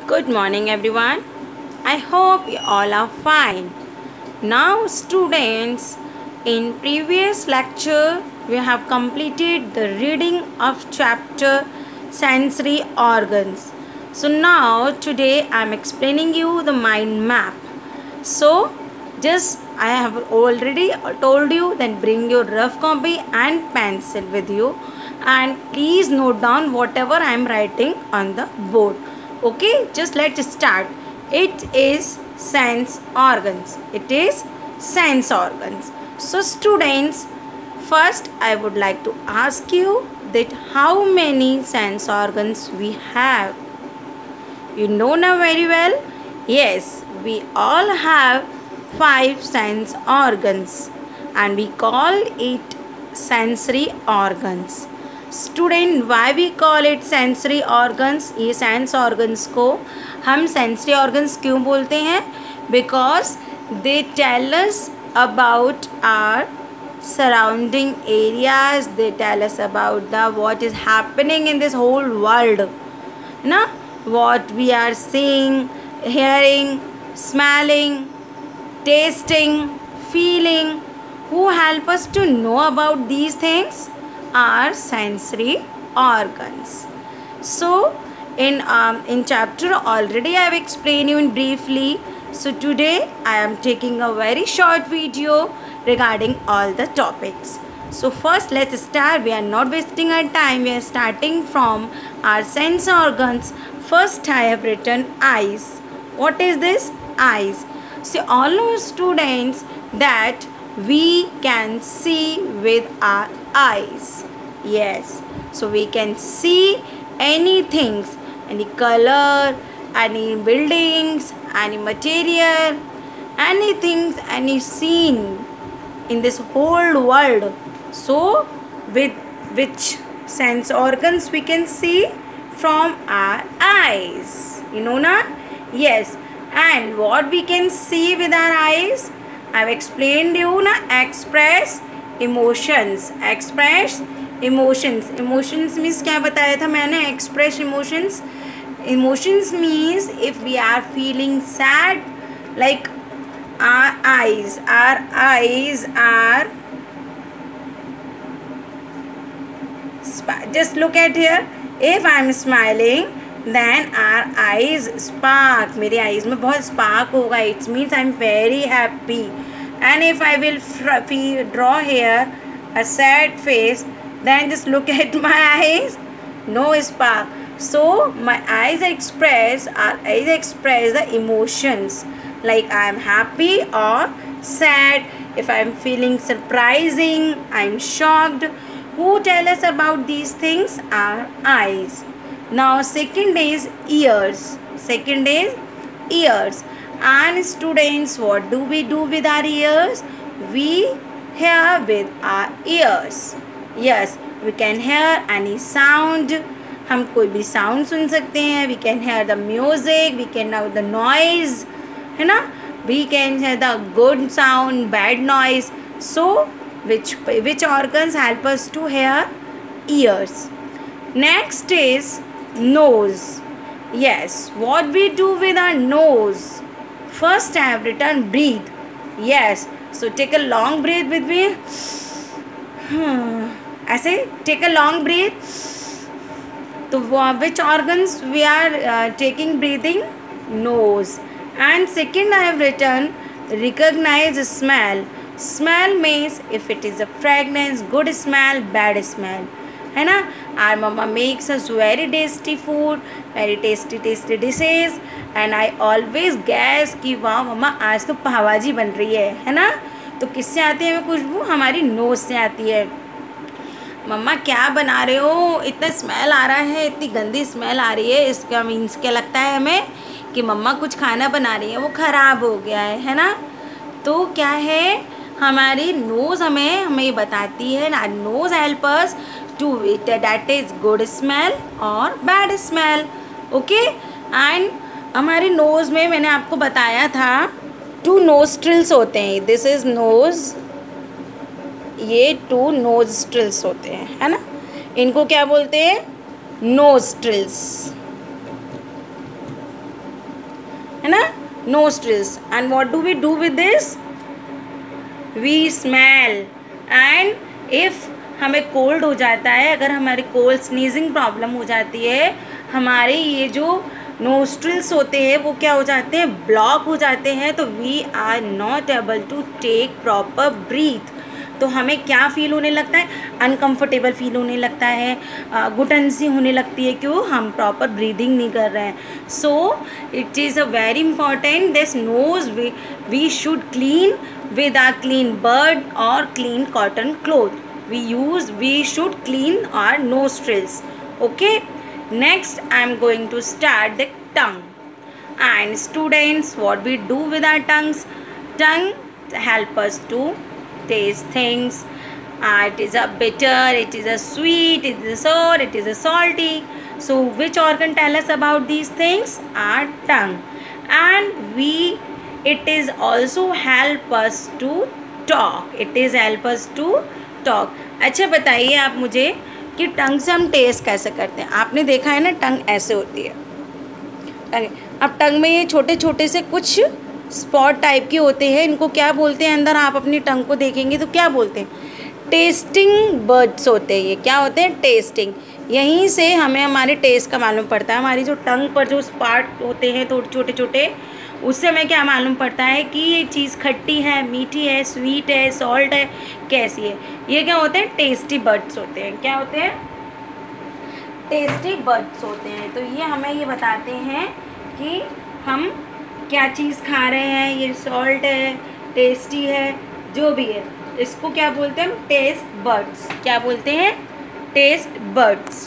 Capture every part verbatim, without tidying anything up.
Good morning everyone. I hope you all are fine. Now students, in previous lecture we have completed the reading of chapter sensory organs. So now today I am explaining you the mind map. So just I have already told you that bring your rough copy and pencil with you and please note down whatever I am writing on the board. Okay, just let's start. It is sense organs. It is sense organs. So students, first I would like to ask you that how many sense organs we have. You know now very well. Yes, we all have five sense organs and we call it sensory organs. Student why we call it sensory organs. ये sense organs को हम sensory organs क्यों बोलते हैं? Because they tell us about our surrounding areas. They tell us about the what is happening in this whole world, ना, what we are seeing, hearing, smelling, tasting, feeling. Who help us to know about these things? Are sensory organs. So in um, in chapter already I have explained you in briefly. So today I am taking a very short video regarding all the topics. So first let's start. We are not wasting our time. We are starting from our sense organs. First I have written eyes. What is this? Eyes. See, all our students that we can see with our eyes. Yes, so we can see anything, any color, any buildings, any material, anything, any scene in this whole world. So with which sense organs we can see? From our eyes, you know na? Yes. And what we can see with our eyes, I have explained you na. Express emotions. Express emotions. Emotions means क्या बताया था मैंने? Express emotions. Emotions means if we are feeling sad, like our eyes, our eyes are, just look at here. If I am smiling, then our eyes spark. मेरे eyes में बहुत spark होगा. It means I am very happy. And if I will draw here a sad face, then just look at my eyes, no spark. So my eyes express, our eyes express the emotions, like I am happy or sad. If I am feeling surprising, I am shocked. Who tell us about these things? Our eyes. Now second is ears. Second is ears. And students, what do we do with our ears? We hear with our ears. Yes, we can hear any sound. हम कोई भी sound सुन सकते हैं. We can hear the music. We can hear the noise, है ना? We can hear the good sound, bad noise. So which which organs help us to hear? Ears. Next is nose. Yes, what we do with our nose? First I have written breathe. Yes, so take a long breath with me. ऐसे take a long breath. तो which organs we are uh, taking breathing? Nose. And second I have written recognize smell. Smell means if it is a fragrance, good smell, bad smell, है ना? Our mama makes us very tasty food, very tasty tasty dishes, and I always guess कि वाह मम्मा आज तो पावभाजी बन रही है, है ना? तो किससे आती है हमें खुशबू? हमारी नोज से आती है. मम्मा क्या बना रहे हो? इतना स्मेल आ रहा है, इतनी गंदी स्मेल आ रही है. इसका मीन्स क्या लगता है हमें कि मम्मा कुछ खाना बना रही है, वो ख़राब हो गया है, है ना? तो क्या है, हमारी नोज़ हमें हमें ये बताती है ना. Nose help us to that is good smell और बैड स्मेल. ओके. एंड हमारी नोज़ में मैंने आपको बताया था टू नोस्ट्रिल्स होते हैं. दिस इज़ नोज़, ये टू नोस्ट्रिल्स होते हैं, है ना? इनको क्या बोलते हैं? नोस्ट्रिल्स. है ना, nostrils. And what do we do with this? We smell. And if हमें कोल्ड हो जाता है, अगर हमारे कोल्ड स्नीजिंग प्रॉब्लम हो जाती है, हमारे ये जो नोस्ट्रिल्स होते हैं वो क्या हो जाते हैं, ब्लॉक हो जाते हैं, तो we are not able to take proper breath. तो हमें क्या फील होने लगता है, अनकंफर्टेबल फील होने लगता है, घुटन सी होने लगती है, क्यों, हम प्रॉपर ब्रीदिंग नहीं कर रहे हैं. So it is a very important, this nose we we should clean with a clean bird or clean cotton cloth. We use we should clean our nostrils. Okay, next I am going to start the tongue. And students, what we do with our tongues? Tongue help us to taste things. Uh, it is a bitter, it is a sweet, it is a sour, it is a salty. So which organ tell us about these things? Our tongue. And we it is also help us to talk. It is help us to talk. अच्छा बताइए आप मुझे कि टंग से हम test कैसे करते हैं. आपने देखा है ना, टंग ऐसे होती है. टंग, अब टंग में ये छोटे छोटे से कुछ स्पॉट टाइप के होते हैं, इनको क्या बोलते हैं, अंदर आप अपनी टंग को देखेंगे तो क्या बोलते हैं, टेस्टिंग बर्ड्स होते हैं. ये क्या होते हैं, टेस्टिंग. यहीं से हमें हमारे टेस्ट का मालूम पड़ता है. हमारी जो टंग पर जो स्पॉट होते हैं थोड़े छोटे छोटे, उससे हमें क्या मालूम पड़ता है कि ये चीज़ खट्टी है, मीठी है, स्वीट है, सॉल्ट है, कैसी है. ये क्या होते हैं, टेस्टी बर्ड्स होते हैं. क्या होते हैं, टेस्टी बर्ड्स होते हैं. तो ये हमें ये बताते हैं कि हम क्या चीज़ खा रहे हैं, ये सॉल्ट है, टेस्टी है, जो भी है, इसको क्या बोलते हैं, टेस्ट बर्ड्स. क्या बोलते हैं, टेस्ट बर्ड्स.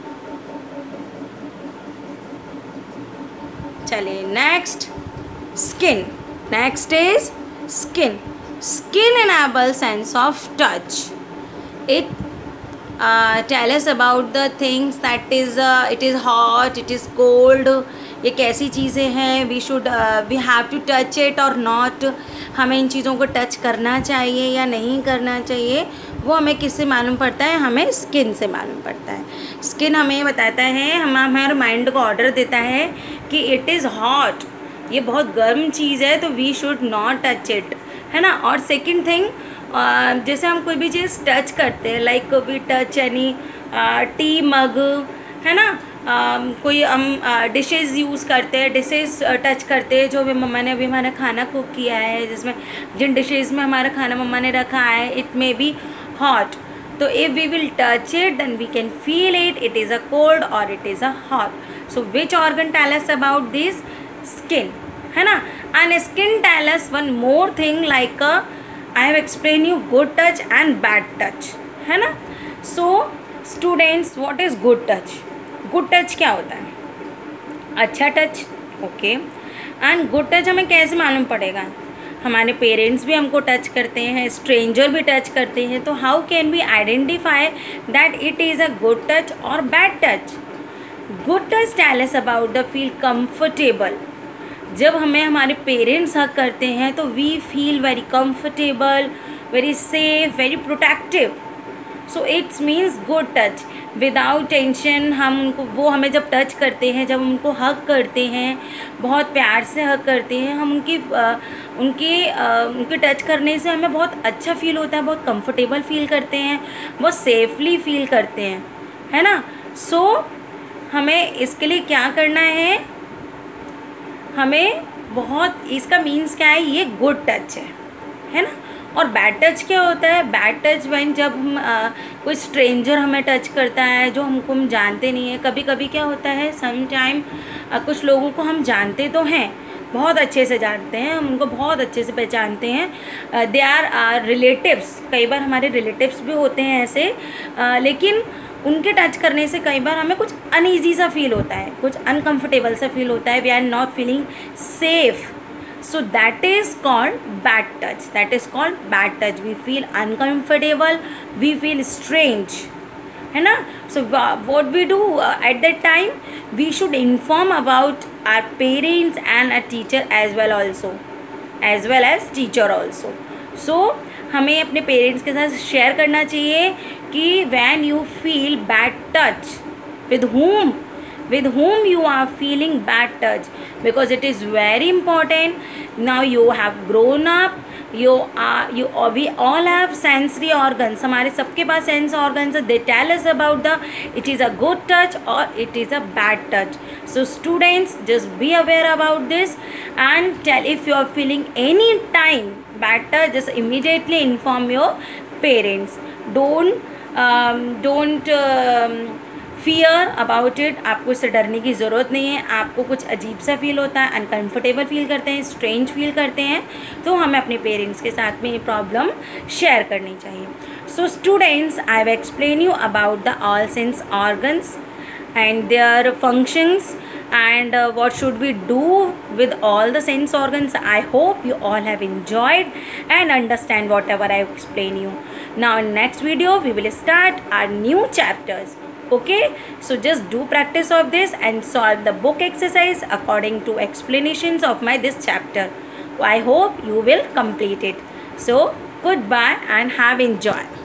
चलिए next, skin. Next is skin. Skin enables sense of touch. It uh, tell us about the things that is uh, it is hot, it is cold. ये कैसी चीज़ें हैं, we should we have to touch it और not. हमें इन चीज़ों को touch करना चाहिए या नहीं करना चाहिए, वो हमें किससे मालूम पड़ता है, हमें स्किन से मालूम पड़ता है. स्किन हमें बताता है, हम हमारे माइंड को ऑर्डर देता है कि इट इज़ हॉट, ये बहुत गर्म चीज़ है, तो we should not touch it, है ना. और सेकंड थिंग, जैसे हम कोई भी चीज़ टच करते हैं, like we touch any tea mug, है ना, uh, कोई हम डिशेज़ यूज़ करते हैं, डिशेज़ टच करते हैं, जो भी मम्मा ने अभी हमारा खाना कुक किया है, जिसमें जिन डिशेज़ में हमारा खाना मम्मा ने रखा है, इट मे बी हॉट. तो if we will touch it then we can feel it, it is a cold और it is a hot. So which organ tell us about this, skin, है ना. And skin tell us one more thing, like I have explain you good touch and bad touch, है ना. So students, what is good touch? Good touch क्या होता है, अच्छा touch. Okay, and good touch हमें कैसे मालूम पड़ेगा, हमारे पेरेंट्स भी हमको टच करते हैं, स्ट्रेंजर भी टच करते हैं, तो how can we identify that it is a good touch और bad touch? Good touch tell us about the feel comfortable. जब हमें हमारे पेरेंट्स हक करते हैं तो we feel very comfortable, very safe, very protective. So it's means good touch, without tension. हम उनको, वो हमें जब टच करते हैं, जब उनको हक करते हैं, बहुत प्यार से हक करते हैं, हम उनकी आ, उनकी आ, उनके टच करने से हमें बहुत अच्छा फील होता है, बहुत कंफर्टेबल फील करते हैं, बहुत सेफली फील करते हैं, है ना. सो so, हमें इसके लिए क्या करना है, हमें बहुत, इसका मीन्स क्या है, ये गुड टच है, है ना. और बैड टच क्या होता है, बैड टच व्हेन जब हम आ, कोई स्ट्रेंजर हमें टच करता है जो हमको हम जानते नहीं है. कभी कभी क्या होता है, सम टाइम कुछ लोगों को हम जानते तो हैं, बहुत अच्छे से जानते हैं, हम उनको बहुत अच्छे से पहचानते हैं, दे आर रिलेटिव्स. कई बार हमारे रिलेटिव्स भी होते हैं ऐसे, uh, लेकिन उनके टच करने से कई बार हमें कुछ अनईजी सा फील होता है, कुछ अनकंफर्टेबल सा फील होता है, we are not feeling safe. So that is called bad touch. That is called bad touch. We feel uncomfortable, we feel strange, है ना. So what we do uh, at that time, we should inform about our parents and a teacher as well also, as well as teacher also. So हमें अपने parents के साथ share करना चाहिए कि when you feel bad touch, with whom with whom you are feeling bad touch, because it is very important. Now you have grown up, you are you we all have sensory organs, हमारे सबके पास sense organs, they tell us about the it is a good touch or it is a bad touch. So students, just be aware about this and tell if you are feeling any time bad touch, just immediately inform your parents. Don't um, don't um, fear about it. आपको इससे डरने की ज़रूरत नहीं है. आपको कुछ अजीब सा फील होता है, अनकम्फर्टेबल फील करते हैं, स्ट्रेंज फील करते हैं, तो हमें अपने पेरेंट्स के साथ में ये प्रॉब्लम शेयर करनी चाहिए. So students, I have explain you about the all sense organs and their functions and uh, what should we do with all the sense organs. I hope you all have enjoyed and understand whatever I explain you. Now in next video we will start our new chapters. Okay, so just do practice of this and solve the book exercise according to explanations of my this chapter. I hope you will complete it. So goodbye and have enjoy.